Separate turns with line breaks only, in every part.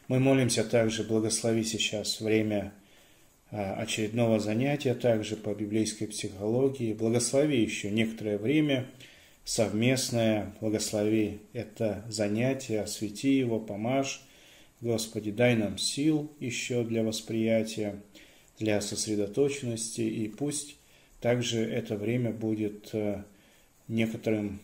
Мы молимся также, благослови сейчас время очередного занятия, также по библейской психологии. Благослови еще некоторое время совместное, благослови это занятие, освети его, помажь. Господи, дай нам сил еще для восприятия, для сосредоточенности, и пусть также это время будет некоторой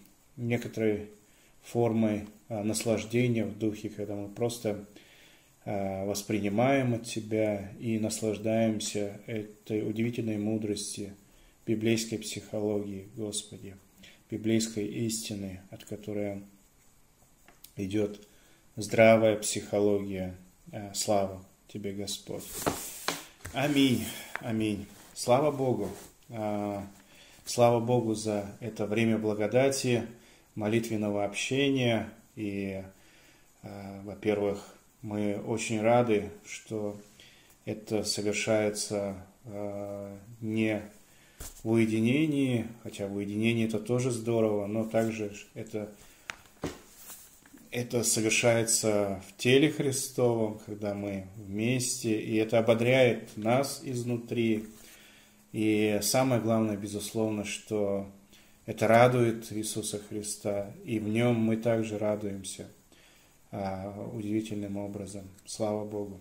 формой наслаждения в духе, когда мы просто воспринимаем от Тебя и наслаждаемся этой удивительной мудрости библейской психологии, Господи, библейской истины, от которой идет здравая психология. Слава Тебе, Господь. Аминь. Аминь. Слава Богу. Слава Богу за это время благодати, молитвенного общения. И, во-первых, мы очень рады, что это совершается не в уединении, хотя в уединении это тоже здорово, но также это совершается в теле Христовом, когда мы вместе, и это ободряет нас изнутри. И самое главное, безусловно, что это радует Иисуса Христа, и в Нем мы также радуемся удивительным образом. Слава Богу.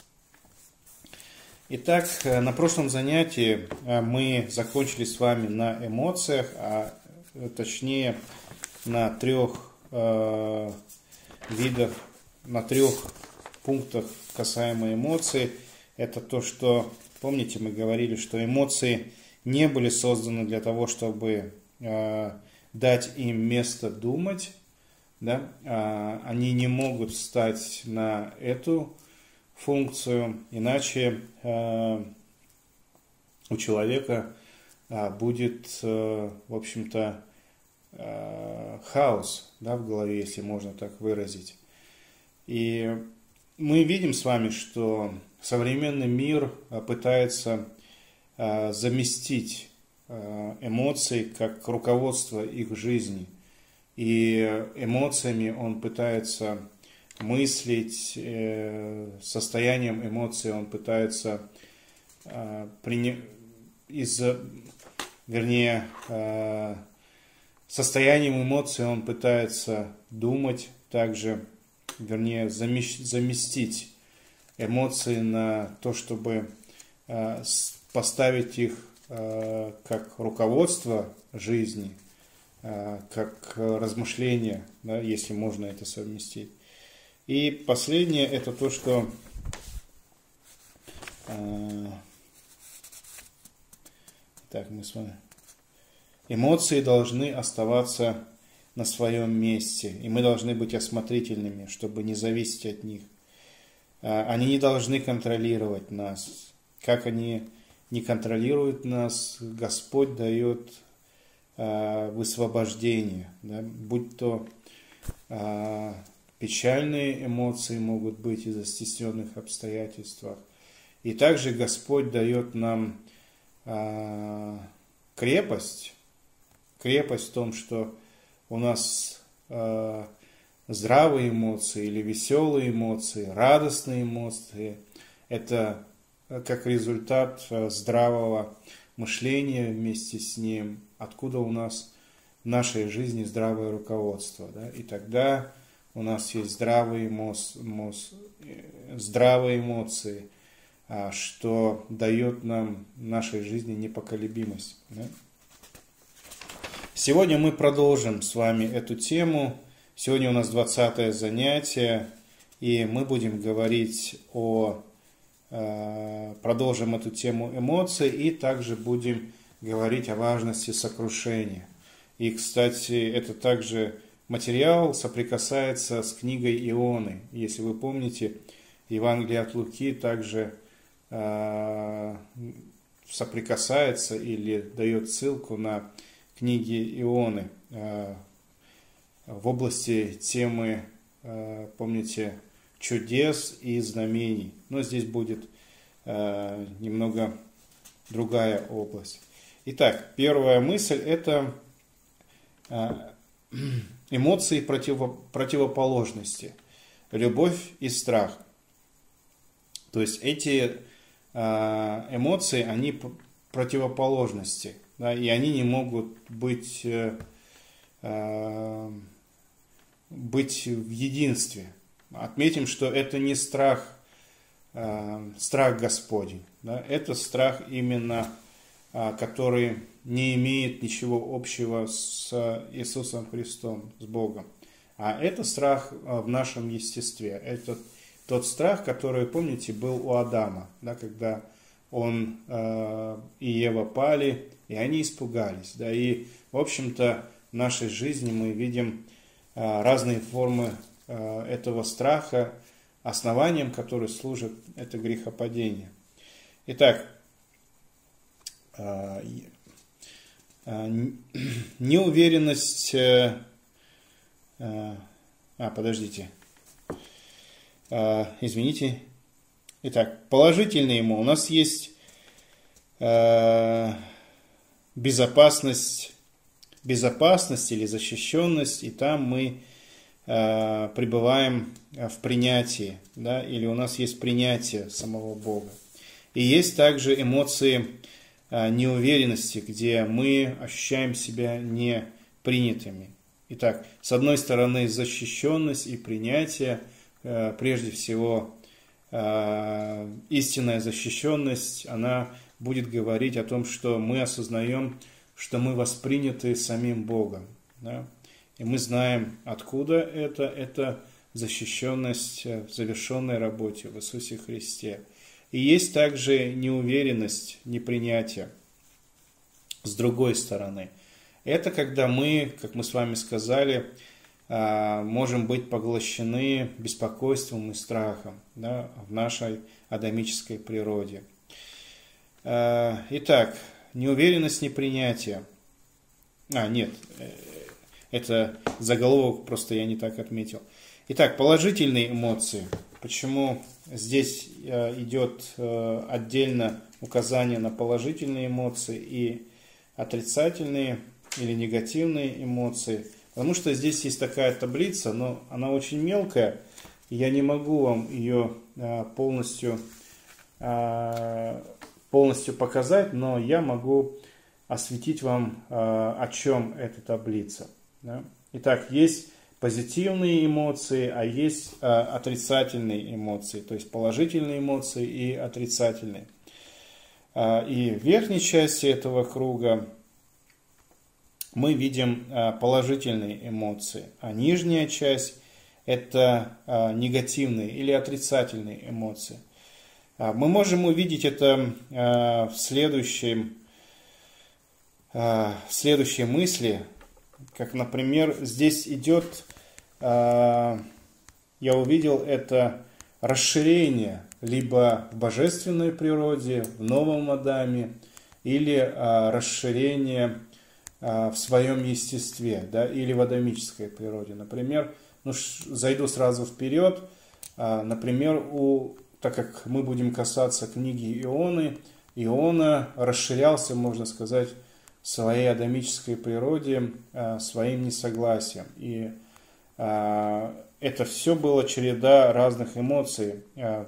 Итак, на прошлом занятии мы закончили с вами на эмоциях, а точнее на трех видах, на трех пунктах касаемо эмоций. Это то, что, помните, мы говорили, что эмоции не были созданы для того, чтобы дать им место думать, да? Они не могут встать на эту функцию, иначе у человека будет, в общем-то, хаос, да, в голове, если можно так выразить. И мы видим с вами, что современный мир пытается заместить эмоции как руководство их жизни. И эмоциями он пытается мыслить, состоянием эмоций он пытается состоянием эмоций он пытается думать также, вернее, заместить эмоции на то, чтобы поставить их как руководство жизни, как размышление, да, если можно это совместить. И последнее, это то, что так, мы с вами. Эмоции должны оставаться на своем месте, и мы должны быть осмотрительными, чтобы не зависеть от них. Они не должны контролировать нас. Как они не контролируют нас, Господь дает высвобождение, да? Будь то печальные эмоции могут быть из-за стесненных обстоятельствах. И также Господь дает нам крепость в том, что у нас здравые эмоции или веселые эмоции, радостные эмоции. Это как результат здравого мышления вместе с ним, откуда у нас в нашей жизни здравое руководство. Да? И тогда у нас есть здравые эмоции, что дает нам в нашей жизни непоколебимость. Да? Сегодня мы продолжим с вами эту тему. Сегодня у нас 20-е занятие, и мы будем говорить продолжим эту тему эмоций, и также будем говорить о важности сокрушения. И, кстати, это также материал соприкасается с книгой Ионы. Если вы помните, Евангелие от Луки также соприкасается или дает ссылку на книги Ионы в области темы, помните, чудес и знамений. Но здесь будет немного другая область. Итак, первая мысль – это эмоции противоположности, любовь и страх. То есть эти эмоции, они противоположности, да, и они не могут быть в единстве. Отметим, что это не страх Господень, да, это страх именно, который не имеет ничего общего с Иисусом Христом, с Богом. А это страх в нашем естестве. Это тот страх, который, помните, был у Адама, да, когда он и Ева пали, и они испугались. Да, и, в общем-то, в нашей жизни мы видим разные формы этого страха, основанием которой служит это грехопадение. Итак, неуверенность... подождите. Извините. Итак, положительные ему. У нас есть безопасность или защищенность, и там мы пребываем в принятии, да, или у нас есть принятие самого Бога. И есть также эмоции неуверенности, где мы ощущаем себя непринятыми. Итак, с одной стороны, защищенность и принятие, прежде всего, истинная защищенность, она будет говорить о том, что мы осознаем, что мы восприняты самим Богом. Да? И мы знаем, откуда это. Это защищенность в завершенной работе в Иисусе Христе. И есть также неуверенность, непринятие с другой стороны. Это когда мы, как мы с вами сказали, можем быть поглощены беспокойством и страхом, да, в нашей адамической природе. Итак, неуверенность, непринятие. Нет, это заголовок, просто я не так отметил. Итак, положительные эмоции. Почему здесь идет отдельно указание на положительные эмоции и отрицательные или негативные эмоции? Потому что здесь есть такая таблица, но она очень мелкая, и я не могу вам ее полностью показать, но я могу осветить вам, о чем эта таблица. Да? Итак, есть позитивные эмоции, а есть отрицательные эмоции, то есть положительные эмоции и отрицательные. И в верхней части этого круга мы видим положительные эмоции, а нижняя часть – это негативные или отрицательные эмоции. Мы можем увидеть это в следующей мысли, как, например, здесь идет, я увидел это расширение либо в божественной природе, в новом Адаме, или расширение в своем естестве, да, или в адамической природе. Например, зайду сразу вперед, например, так как мы будем касаться книги Иона расширялся, можно сказать, в своей адамической природе своим несогласием. И это все было череда разных эмоций в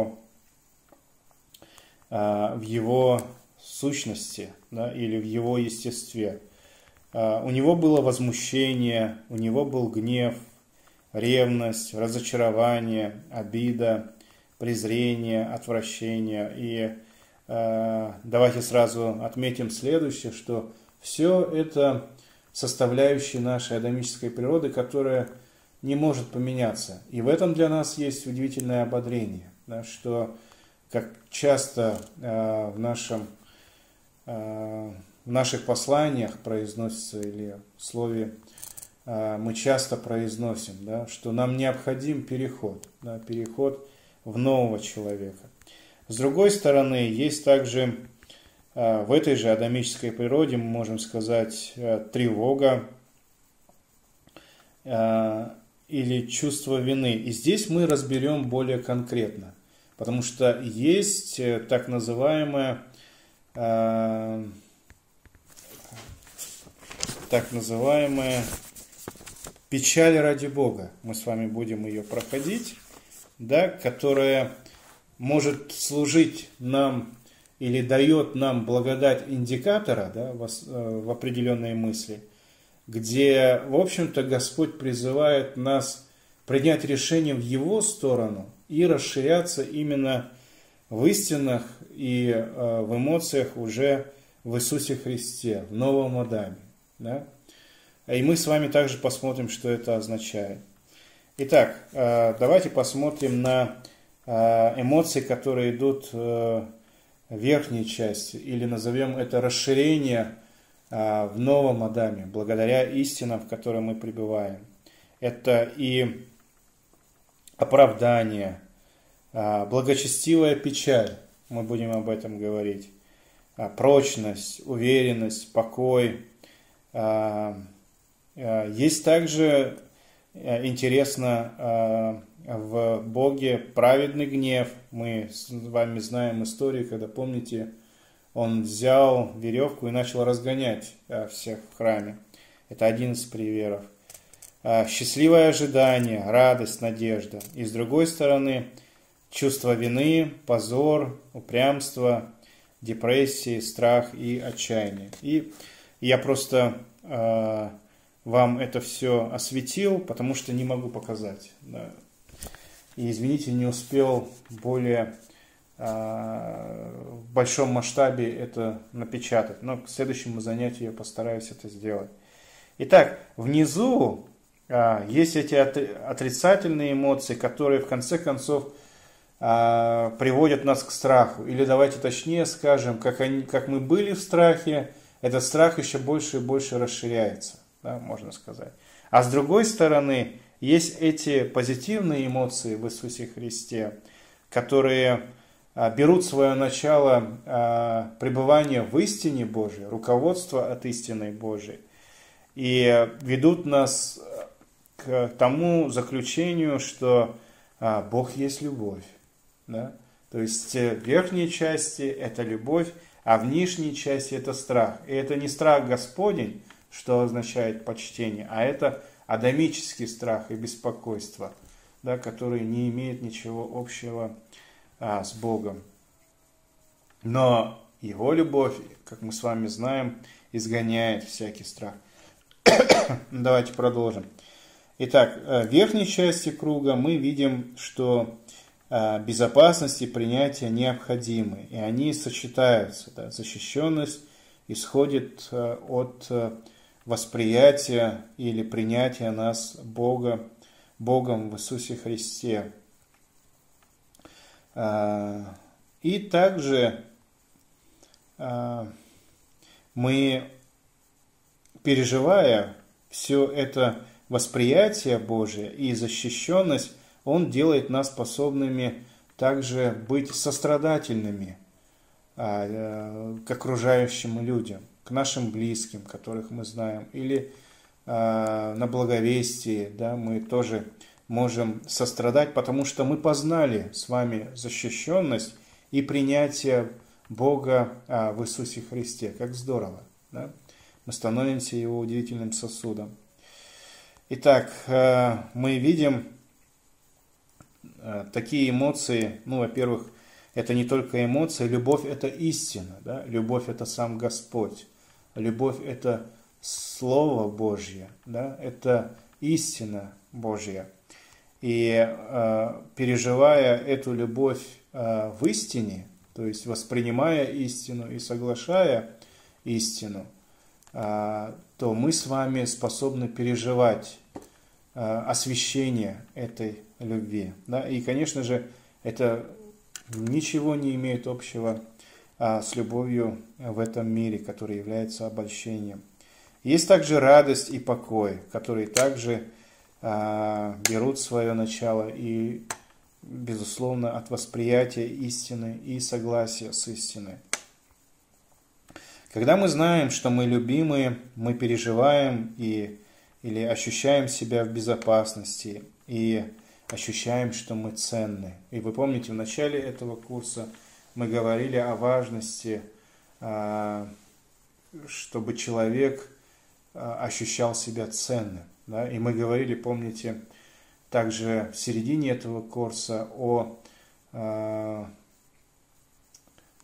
его сущности, да, или в его естестве. У него было возмущение, у него был гнев, ревность, разочарование, обида, презрение, отвращение. И давайте сразу отметим следующее, что все это составляющие нашей адамической природы, которая не может поменяться. И в этом для нас есть удивительное ободрение, да, что как часто в наших посланиях произносится, или в слове мы часто произносим, да, что нам необходим переход, да, переход в нового человека. С другой стороны, есть также в этой же адамической природе, мы можем сказать, тревога или чувство вины. И здесь мы разберем более конкретно, потому что есть так называемая печаль ради Бога. Мы с вами будем ее проходить, да, которая может служить нам или дает нам благодать индикатора, да, в определенные мысли, где, в общем-то, Господь призывает нас принять решение в Его сторону и расширяться именно в истинах и в эмоциях уже в Иисусе Христе, в новом Адаме. Да? И мы с вами также посмотрим, что это означает. Итак, давайте посмотрим на эмоции, которые идут в верхней части, или назовем это расширение в новом Адаме, благодаря истинам, в которых мы пребываем. Это и оправдание, благочестивая печаль, мы будем об этом говорить, прочность, уверенность, покой. Есть также, интересно, в Боге праведный гнев. Мы с вами знаем историю, когда, помните, он взял веревку и начал разгонять всех в храме. Это один из примеров. Счастливое ожидание, радость, надежда. И с другой стороны, чувство вины, позор, упрямство, депрессии, страх и отчаяние. И я просто вам это все осветил, потому что не могу показать. Да. И, извините, не успел более в большом масштабе это напечатать. Но к следующему занятию я постараюсь это сделать. Итак, внизу есть эти отрицательные эмоции, которые в конце концов приводят нас к страху. Или давайте точнее скажем, как мы были в страхе, этот страх еще больше и больше расширяется, да, можно сказать. А с другой стороны, есть эти позитивные эмоции в Иисусе Христе, которые берут свое начало пребывания в истине Божией, руководство от истины Божией, и ведут нас к тому заключению, что Бог есть любовь. Да? То есть в верхней части это любовь, а в нижней части это страх. И это не страх Господень, что означает почтение, а это адамический страх и беспокойство, да, который не имеет ничего общего с Богом. Но Его любовь, как мы с вами знаем, изгоняет всякий страх. Давайте продолжим. Итак, в верхней части круга мы видим, что безопасность и принятие необходимы, и они сочетаются. Да? Защищенность исходит от восприятия или принятия нас Богом в Иисусе Христе. И также мы, переживая все это восприятие Божие и защищенность, Он делает нас способными также быть сострадательными к окружающим людям, к нашим близким, которых мы знаем, или на благовестии, да, мы тоже можем сострадать, потому что мы познали с вами защищенность и принятие Бога в Иисусе Христе. Как здорово! Да? Мы становимся Его удивительным сосудом. Итак, мы видим такие эмоции. Ну, во-первых, это не только эмоции, любовь – это истина. Да? Любовь – это сам Господь. Любовь – это Слово Божье. Да? Это истина Божья. И переживая эту любовь в истине, то есть воспринимая истину и соглашая истину, то мы с вами способны переживать освящение этой любви. Да? И, конечно же, это ничего не имеет общего с любовью в этом мире, который является обольщением. Есть также радость и покой, которые также берут свое начало и, безусловно, от восприятия истины и согласия с истиной. Когда мы знаем, что мы любимые, мы переживаем или ощущаем себя в безопасности и ощущаем, что мы ценны. И вы помните, в начале этого курса мы говорили о важности, чтобы человек ощущал себя ценным. Да? И мы говорили, помните, также в середине этого курса о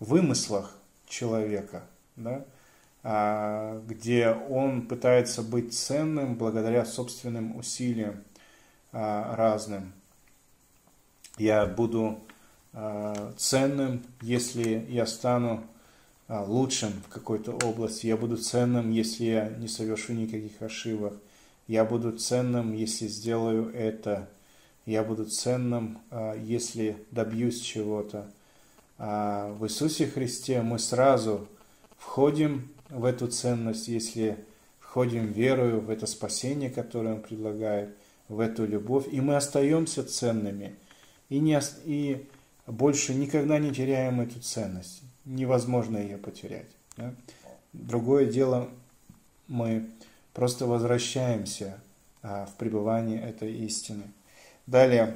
вымыслах человека, да, где он пытается быть ценным благодаря собственным усилиям разным. Я буду ценным, если я стану лучшим в какой-то области. Я буду ценным, если я не совершу никаких ошибок. Я буду ценным, если сделаю это. Я буду ценным, если добьюсь чего-то. В Иисусе Христе мы сразу входим в эту ценность, если входим верою в это спасение, которое Он предлагает, в эту любовь, и мы остаемся ценными, и больше никогда не теряем эту ценность. Невозможно ее потерять. Да? Другое дело, мы просто возвращаемся в пребывание этой истины. Далее.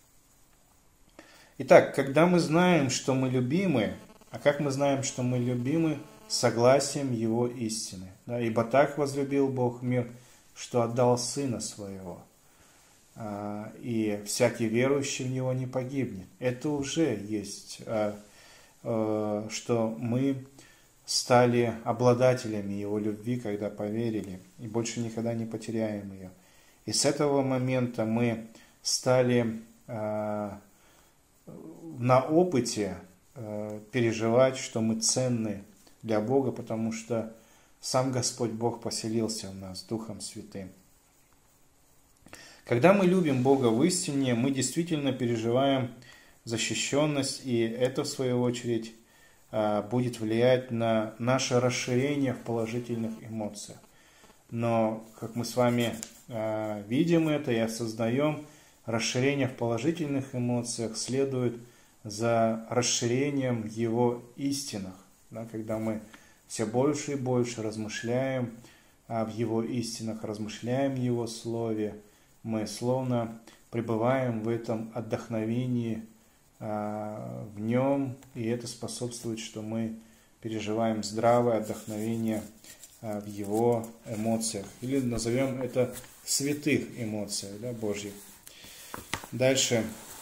Итак, когда мы знаем, что мы любимы, а как мы знаем, что мы любимы? Согласием Его истины. Да? Ибо так возлюбил Бог мир, что отдал Сына Своего. И всякий верующий в Него не погибнет. Это уже есть, что мы стали обладателями Его любви, когда поверили, и больше никогда не потеряем ее. И с этого момента мы стали на опыте переживать, что мы ценны для Бога, потому что сам Господь Бог поселился в нас Духом Святым. Когда мы любим Бога в истине, мы действительно переживаем защищенность, и это, в свою очередь, будет влиять на наше расширение в положительных эмоциях. Но, как мы с вами видим это и осознаем, расширение в положительных эмоциях следует за расширением в Его истинах. Да, когда мы все больше и больше размышляем в Его истинах, размышляем в Его Слове, мы словно пребываем в этом отдохновении в Нем, и это способствует, что мы переживаем здравое отдохновение в Его эмоциях, или назовем это святых эмоциях, да, Божьих. Дальше.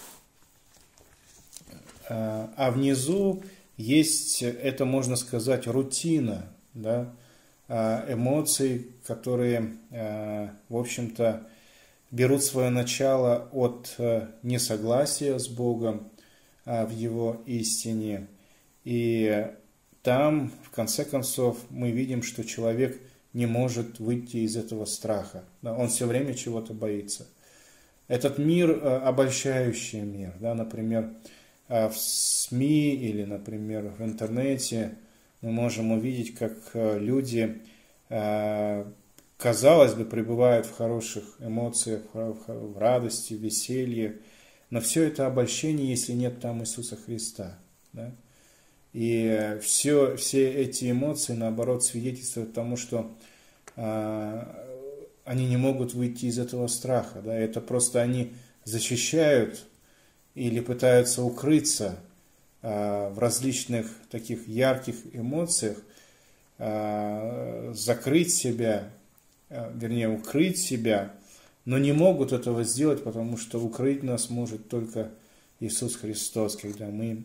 А внизу есть, это можно сказать, рутина, да, эмоций, которые, в общем-то, берут свое начало от несогласия с Богом в Его истине. И там, в конце концов, мы видим, что человек не может выйти из этого страха. Да, он все время чего-то боится. Этот мир обольщающий мир. Да, например, в СМИ или, например, в интернете мы можем увидеть, как люди, казалось бы, пребывают в хороших эмоциях, в радости, в веселье, но все это обольщение, если нет там Иисуса Христа. Да? И все эти эмоции, наоборот, свидетельствуют тому, что они не могут выйти из этого страха. Да? Это просто они защищают или пытаются укрыться в различных таких ярких эмоциях, закрыть себя, вернее, укрыть себя, но не могут этого сделать, потому что укрыть нас может только Иисус Христос, когда мы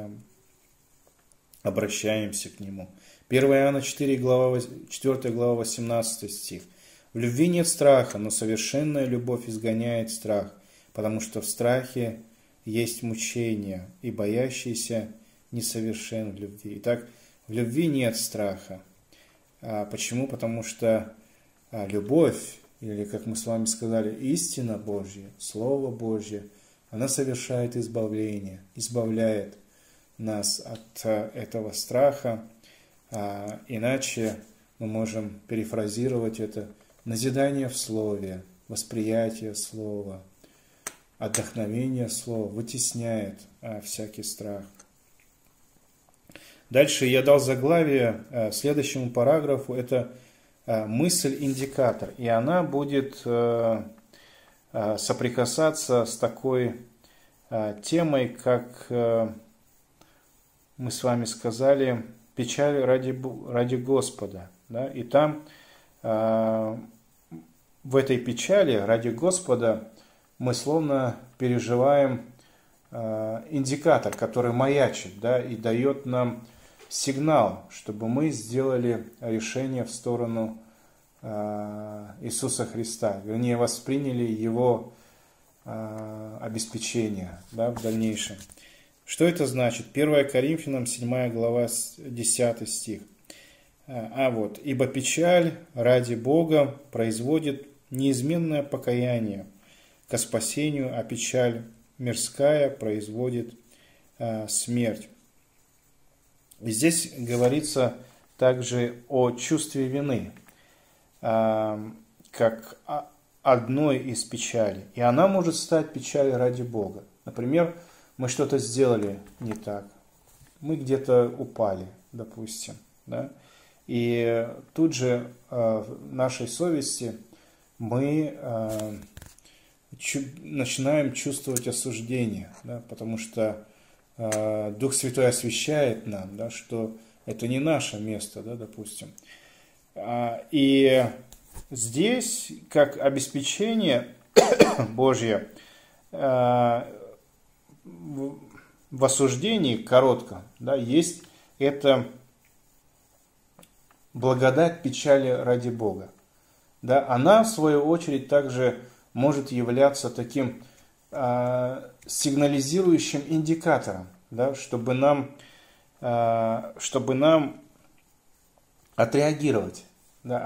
обращаемся к Нему. 1 Иоанна 4 глава 18 стих. В любви нет страха, но совершенная любовь изгоняет страх, потому что в страхе есть мучение, и боящийся несовершен в любви. Итак, в любви нет страха. Почему? Потому что любовь, или, как мы с вами сказали, истина Божья, Слово Божье, она совершает избавление, избавляет нас от этого страха. Иначе мы можем перефразировать это: назидание в Слове, восприятие Слова, отдохновение Слова вытесняет всякий страх. Дальше я дал заглавие следующему параграфу. Это мысль-индикатор. И она будет соприкасаться с такой темой, как мы с вами сказали, печаль ради Господа. Да? И там, в этой печали ради Господа, мы словно переживаем индикатор, который маячит, да, и дает нам сигнал, чтобы мы сделали решение в сторону Иисуса Христа, вернее, восприняли Его обеспечение, да, в дальнейшем. Что это значит? 1 Коринфянам 7 глава 10 стих. Вот, «Ибо печаль ради Бога производит неизменное покаяние ко спасению, а печаль мирская производит смерть». И здесь говорится также о чувстве вины, как одной из печалей. И она может стать печалью ради Бога. Например, мы что-то сделали не так, мы где-то упали, допустим, да? И тут же в нашей совести мы начинаем чувствовать осуждение, да? Потому что Дух Святой освящает нам, да, что это не наше место, да, допустим. И здесь, как обеспечение Божье, в осуждении коротком, да, есть это благодать печали ради Бога. Да, она, в свою очередь, также может являться таким сигнализирующим индикатором, да, чтобы нам отреагировать, да,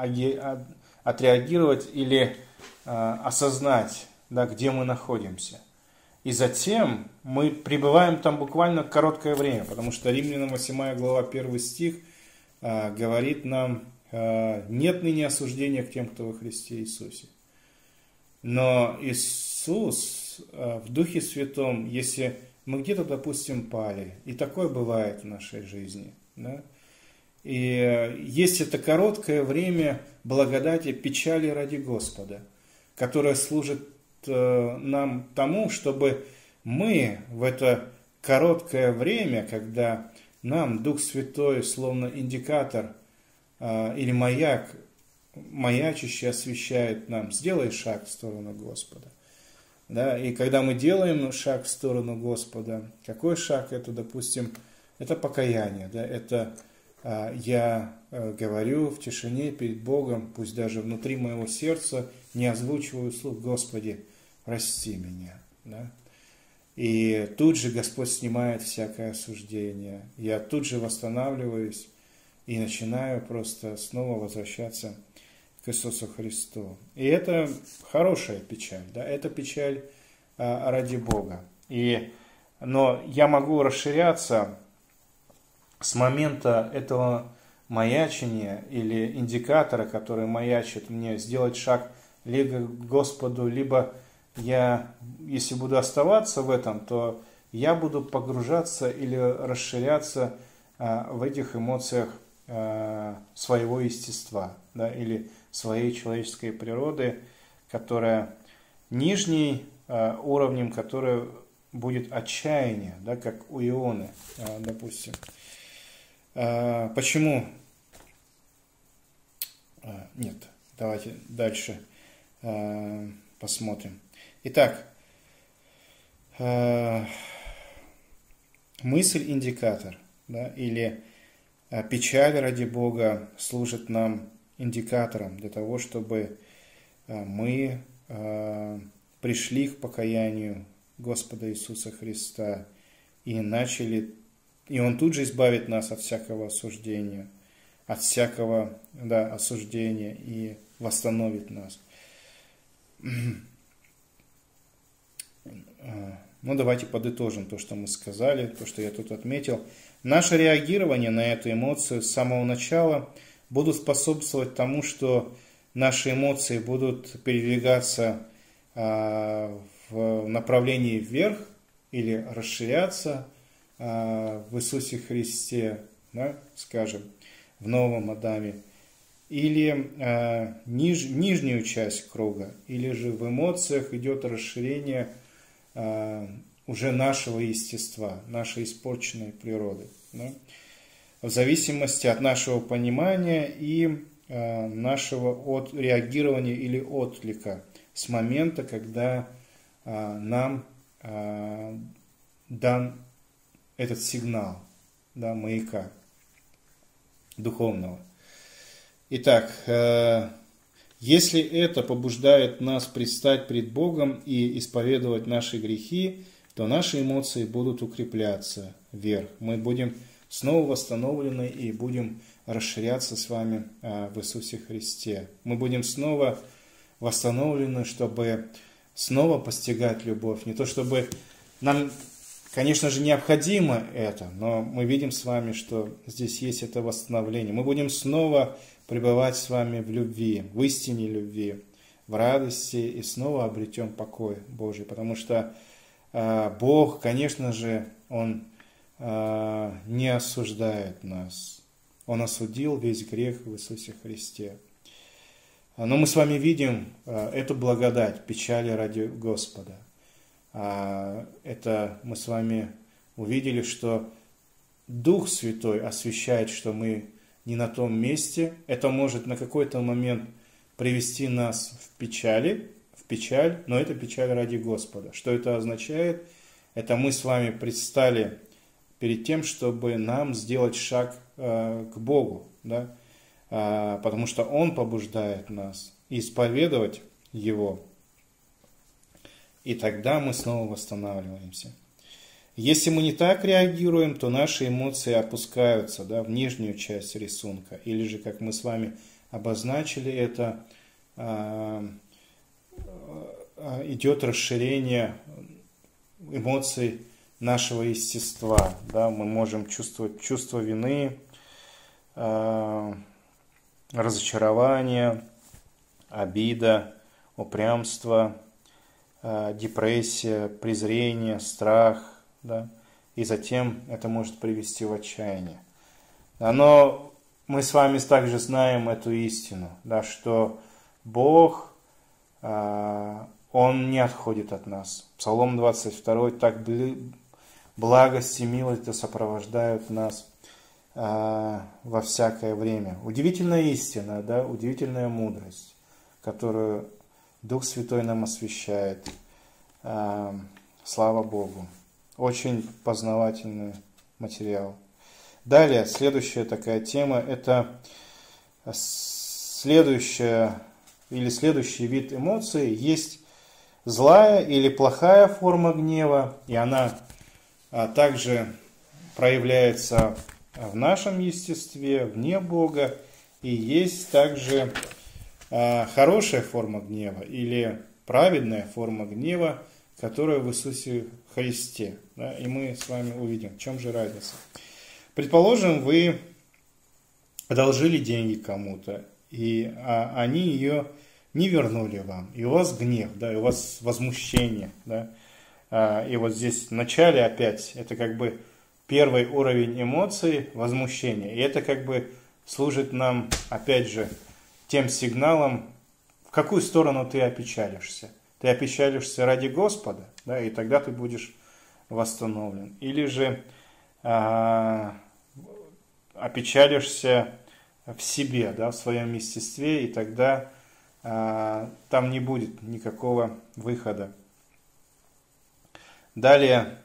отреагировать или осознать, да, где мы находимся. И затем мы пребываем там буквально короткое время, потому что Римлянам 8 глава 1 стих говорит нам: «Нет ныне осуждения к тем, кто во Христе Иисусе». Но Иисус в Духе Святом, если мы где-то, допустим, пали, и такое бывает в нашей жизни, да, и есть это короткое время благодати печали ради Господа, которое служит нам тому, чтобы мы в это короткое время, когда нам Дух Святой, словно индикатор или маяк, маячище освещает нам: сделай шаг в сторону Господа. Да? И когда мы делаем шаг в сторону Господа, какой шаг это, допустим, это покаяние, да? Это я говорю в тишине перед Богом, пусть даже внутри моего сердца не озвучиваю вслух: Господи, прости меня. Да? И тут же Господь снимает всякое осуждение. Я тут же восстанавливаюсь и начинаю просто снова возвращаться к Иисусу Христу. И это хорошая печаль, да? Это печаль ради Бога. Но я могу расширяться с момента этого маячения или индикатора, который маячит мне, сделать шаг либо к Господу, либо я, если буду оставаться в этом, то я буду погружаться или расширяться в этих эмоциях своего естества, да, или своей человеческой природы, которая нижней уровнем, которая будет отчаяние, да, как у Ионы, допустим. Почему? Нет, давайте дальше посмотрим. Итак, мысль-индикатор, да, или печаль ради Бога служит нам индикатором для того, чтобы мы пришли к покаянию Господа Иисуса Христа и Он тут же избавит нас от всякого осуждения, от всякого, да, осуждения и восстановит нас. Ну, давайте подытожим то, что мы сказали, то, что я тут отметил. Наше реагирование на эту эмоцию с самого начала будут способствовать тому, что наши эмоции будут передвигаться в направлении вверх или расширяться в Иисусе Христе, да, скажем, в новом Адаме, или нижнюю часть круга, или же в эмоциях идет расширение уже нашего естества, нашей испорченной природы, да? В зависимости от нашего понимания и нашего реагирования или отклика с момента, когда нам дан этот сигнал, да, маяка духовного. Итак, если это побуждает нас предстать пред Богом и исповедовать наши грехи, то наши эмоции будут укрепляться вверх. Мы будем снова восстановлены и будем расширяться с вами в Иисусе Христе. Мы будем снова восстановлены, чтобы снова постигать любовь. Не то чтобы нам, конечно же, необходимо это, но мы видим с вами, что здесь есть это восстановление. Мы будем снова пребывать с вами в любви, в истине любви, в радости и снова обретем покой Божий. Потому что Бог, конечно же, Он не осуждает нас. Он осудил весь грех в Иисусе Христе. Но мы с вами видим эту благодать, печали ради Господа. Это мы с вами увидели, что Дух Святой освящает, что мы не на том месте. Это может на какой-то момент привести нас в печаль, но это печаль ради Господа. Что это означает? Это мы с вами предстали перед тем, чтобы нам сделать шаг к Богу, да? Потому что Он побуждает нас исповедовать Его, и тогда мы снова восстанавливаемся. Если мы не так реагируем, то наши эмоции опускаются, да, в нижнюю часть рисунка, или же, как мы с вами обозначили, это идет расширение эмоций нашего естества. Да? Мы можем чувствовать чувство вины, разочарование, обида, упрямство, депрессия, презрение, страх. Да? И затем это может привести в отчаяние. Но мы с вами также знаем эту истину, да, что Бог, Он не отходит от нас. Псалом 22, так благость и милость да сопровождают нас во всякое время. Удивительная истина, да, удивительная мудрость, которую Дух Святой нам освящает. Слава Богу. Очень познавательный материал. Далее, следующая такая тема, это следующий вид эмоций. Есть злая или плохая форма гнева, и она также проявляется в нашем естестве, вне Бога. И есть также хорошая форма гнева или праведная форма гнева, которая в Иисусе Христе. Да? И мы с вами увидим, в чем же разница. Предположим, вы одолжили деньги кому-то, и они ее не вернули вам, и у вас гнев, да, и у вас возмущение. Да? И вот здесь в начале опять, это как бы первый уровень эмоций, возмущения. И это как бы служит нам, опять же, тем сигналом, в какую сторону ты опечалишься. Ты опечалишься ради Господа, да, и тогда ты будешь восстановлен. Или же опечалишься в себе, да, в своем естестве, и тогда там не будет никакого выхода. Далее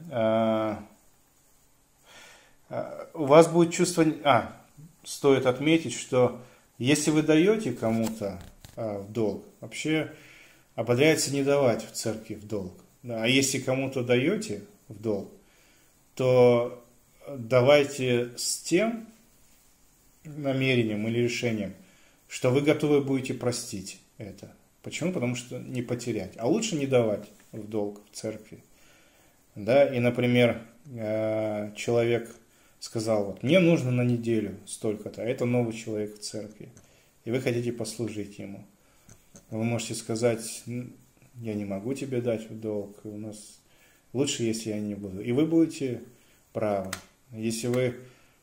у вас будет чувство... стоит отметить, что если вы даете кому-то в долг, вообще ободряется не давать в церкви в долг. Да? А если кому-то даете в долг, то давайте с тем намерением или решением, что вы готовы будете простить это. Почему? Потому что не потерять. А лучше не давать в долг в церкви. Да? И, например, человек сказал, вот, мне нужно на неделю столько-то, а это новый человек в церкви, и вы хотите послужить ему. Вы можете сказать, я не могу тебе дать в долг, у нас лучше, если я не буду. И вы будете правы. Если вы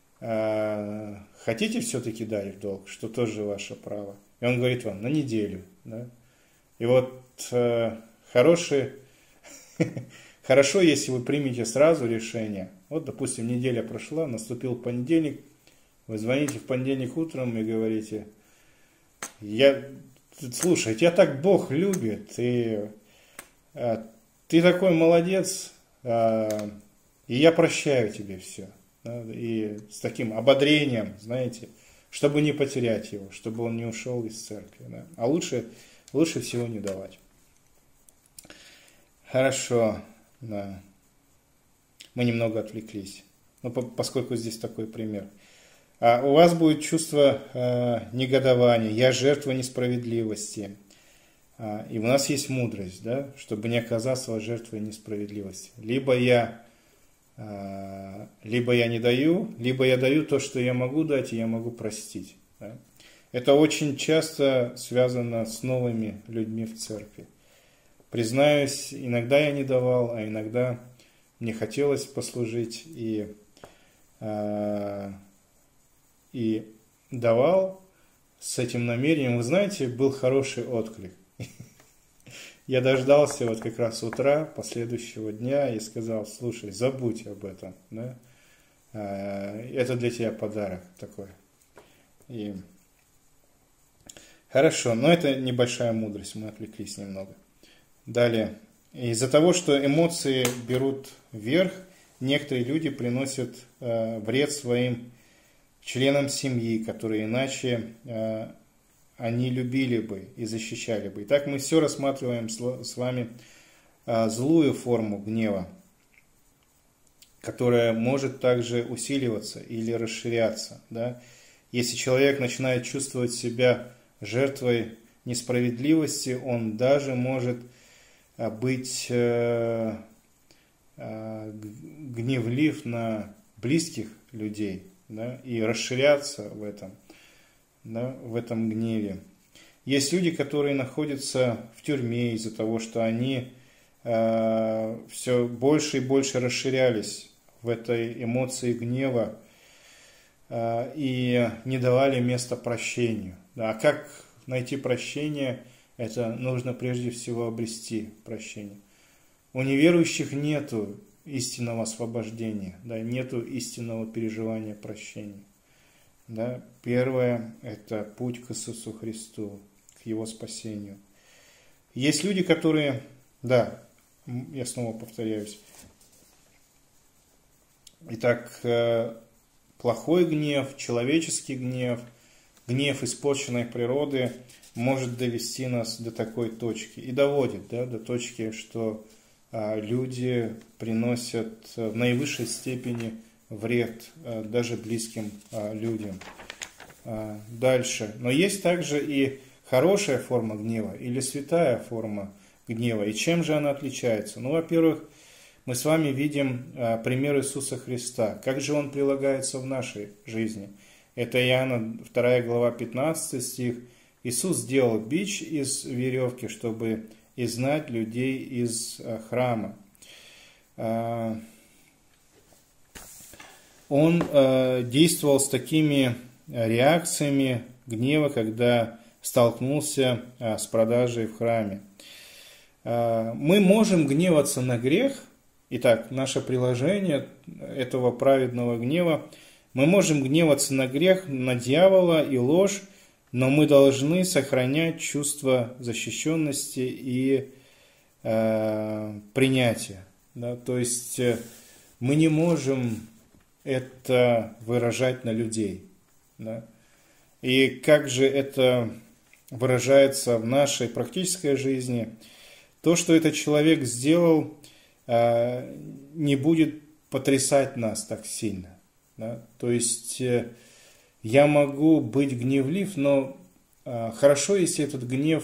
хотите все-таки дать в долг, что тоже ваше право, и он говорит вам, на неделю. Да? И вот хорошо, если вы примете сразу решение. Вот, допустим, неделя прошла, наступил понедельник, вы звоните в понедельник утром и говорите, слушай, тебя так Бог любит, ты такой молодец, и я прощаю тебе все. да, и с таким ободрением, знаете, чтобы не потерять его, чтобы он не ушел из церкви. Да. А лучше всего не давать. Хорошо, да. Мы немного отвлеклись, поскольку здесь такой пример. А у вас будет чувство негодования, я жертва несправедливости. И у нас есть мудрость, да, чтобы не оказаться жертвой несправедливости. Либо я не даю, либо я даю то, что я могу дать, и я могу простить. Да. Это очень часто связано с новыми людьми в церкви. Признаюсь, иногда я не давал, а иногда мне хотелось послужить и давал с этим намерением. Вы знаете, был хороший отклик. Я дождался вот как раз утра последующего дня и сказал: слушай, забудь об этом. Да? Это для тебя подарок такой. И хорошо, но это небольшая мудрость, мы отвлеклись немного. Далее. Из-за того, что эмоции берут верх, некоторые люди приносят вред своим членам семьи, которые иначе они любили бы и защищали бы. Итак, мы все рассматриваем с вами злую форму гнева, которая может также усиливаться или расширяться. Да? Если человек начинает чувствовать себя жертвой несправедливости, он даже может быть гневлив на близких людей, да, и расширяться в этом, да, в этом гневе. Есть люди, которые находятся в тюрьме из-за того, что они все больше и больше расширялись в этой эмоции гнева и не давали места прощению. Да. А как найти прощение? Это нужно прежде всего обрести прощение. У неверующих нету истинного освобождения, да, нету истинного переживания прощения. Да. Первое – это путь к Иисусу Христу, к Его спасению. Есть люди, которые, да, я снова повторяюсь. Итак, плохой гнев, человеческий гнев, гнев испорченной природы может довести нас до такой точки и доводит, да, до точки, что люди приносят в наивысшей степени вред даже близким людям. Дальше. Но есть также и хорошая форма гнева или святая форма гнева. И чем же она отличается? Ну, во-первых, мы с вами видим пример Иисуса Христа. Как же он прилагается в нашей жизни? Это Иоанна 2 глава 15 стих. Иисус сделал бич из веревки, чтобы изгнать людей из храма. Он действовал с такими реакциями гнева, когда столкнулся с продажей в храме. Мы можем гневаться на грех. Итак, наше приложение этого праведного гнева. Мы можем гневаться на грех, на дьявола и ложь, но мы должны сохранять чувство защищенности и принятия. Да? То есть мы не можем это выражать на людей. Да? И как же это выражается в нашей практической жизни? То, что этот человек сделал, не будет потрясать нас так сильно. Да? То есть я могу быть гневлив, но хорошо, если этот гнев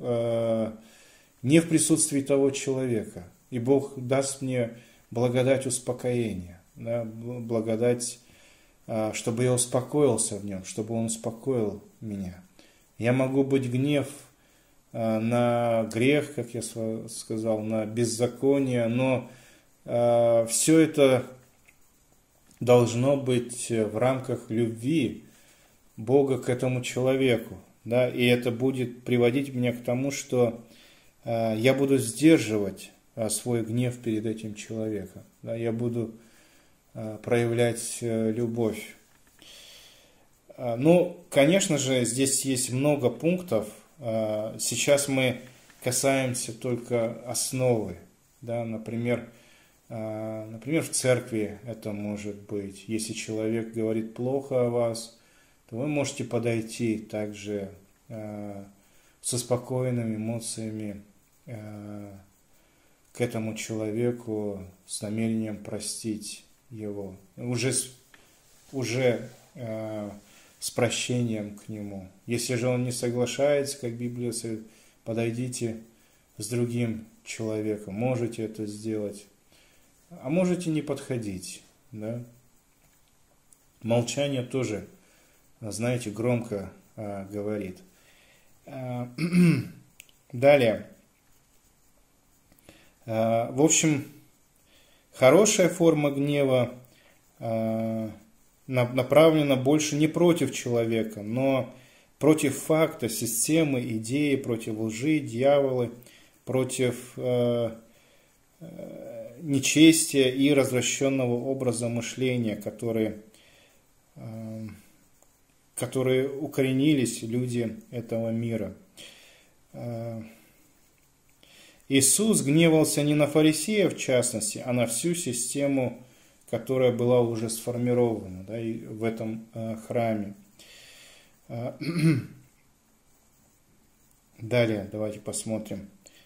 не в присутствии того человека. И Бог даст мне благодать успокоения, да? Благодать, чтобы я успокоился в нем, чтобы он успокоил меня. Я могу быть гнев на грех, как я сказал, на беззаконие, но все это должно быть в рамках любви Бога к этому человеку. Да? И это будет приводить меня к тому, что я буду сдерживать свой гнев перед этим человеком. Да? Я буду проявлять любовь. Ну, конечно же, здесь есть много пунктов. Сейчас мы касаемся только основы. Да? Например, Например, в церкви это может быть. Если человек говорит плохо о вас, то вы можете подойти также со спокойными эмоциями к этому человеку с намерением простить его. Уже с прощением к нему. Если же он не соглашается, как Библия советует, подойдите с другим человеком. Можете это сделать. А можете не подходить. Да? Молчание тоже, знаете, громко говорит. Далее. В общем, хорошая форма гнева направлена больше не против человека, но против факта, системы, идеи, против лжи, дьявола, против нечестия и развращенного образа мышления, которые укоренились люди этого мира. Иисус гневался не на фарисеев в частности, а на всю систему, которая была уже сформирована, да, и в этом храме. Далее давайте посмотрим.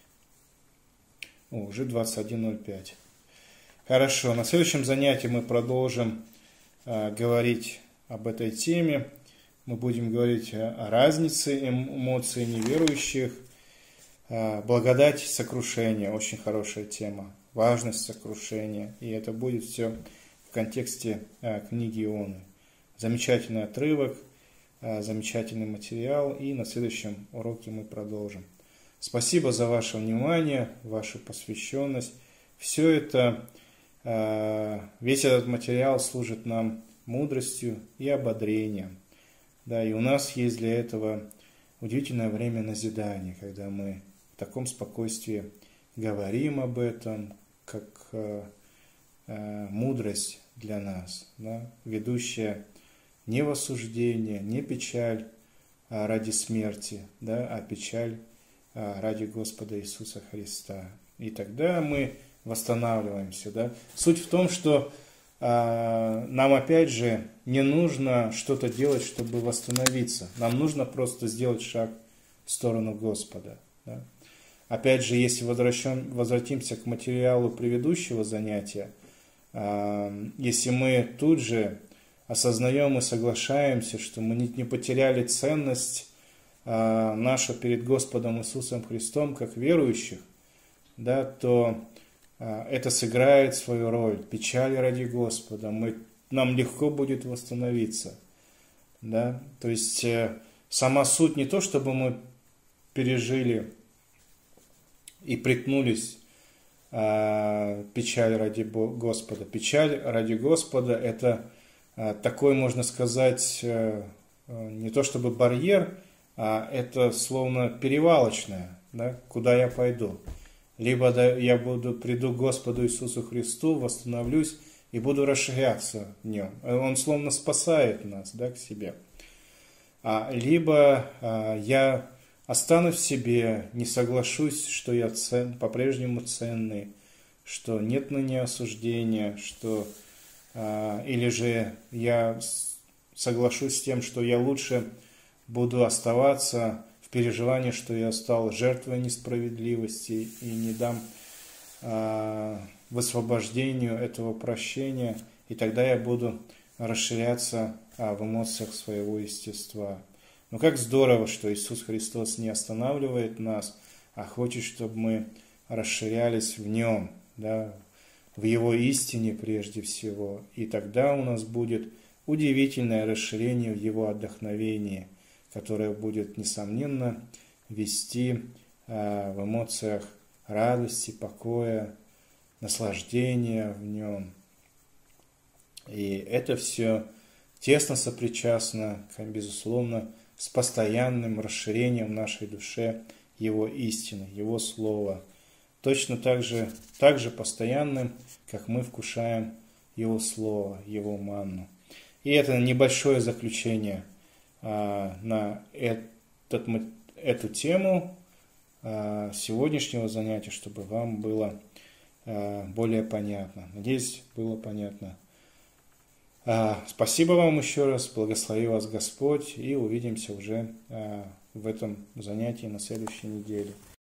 Уже 21:05. Хорошо, на следующем занятии мы продолжим говорить об этой теме. Мы будем говорить о разнице эмоций неверующих. Благодать сокрушения, очень хорошая тема. Важность сокрушения. И это будет все в контексте книги Ионы. Замечательный отрывок, замечательный материал. И на следующем уроке мы продолжим. Спасибо за ваше внимание, вашу посвященность. Все это, весь этот материал служит нам мудростью и ободрением. Да, и у нас есть для этого удивительное время назидания, когда мы в таком спокойствии говорим об этом, как мудрость для нас, да, ведущая не в осуждение, не печаль ради смерти, да, а печаль ради Господа Иисуса Христа. И тогда мы восстанавливаемся. Да. Суть в том, что нам опять же не нужно что-то делать, чтобы восстановиться. Нам нужно просто сделать шаг в сторону Господа. Да. Опять же, если возвратимся к материалу предыдущего занятия, если мы тут же осознаем и соглашаемся, что мы не потеряли ценность нашу перед Господом Иисусом Христом как верующих, да, то это сыграет свою роль. Печаль ради Господа. Нам легко будет восстановиться. Да? То есть сама суть не то, чтобы мы пережили и приткнулись печаль ради Господа. Печаль ради Господа – это такой, можно сказать, не то чтобы барьер, а это словно перевалочное, да, куда я пойду. Либо я приду к Господу Иисусу Христу, восстановлюсь и буду расширяться в Нем. Он словно спасает нас, да, к себе. Либо я останусь в себе, не соглашусь, что я по-прежнему ценный, что нет на мне осуждения, что, или же я соглашусь с тем, что я лучше буду оставаться в переживании, что я стал жертвой несправедливости и не дам высвобождению этого прощения, и тогда я буду расширяться в эмоциях своего естества. Но как здорово, что Иисус Христос не останавливает нас, а хочет, чтобы мы расширялись в Нем, да, в Его истине прежде всего. И тогда у нас будет удивительное расширение в Его отдохновении, которое будет, несомненно, вести в эмоциях радости, покоя, наслаждения в Нем. И это все тесно сопричастно, безусловно, с постоянным расширением в нашей душе Его истины, Его Слова. Точно так же постоянным, как мы вкушаем Его Слово, Его манну. И это небольшое заключение на эту тему сегодняшнего занятия, чтобы вам было более понятно. Надеюсь, было понятно. Спасибо вам еще раз, благослови вас Господь, и увидимся уже в этом занятии на следующей неделе.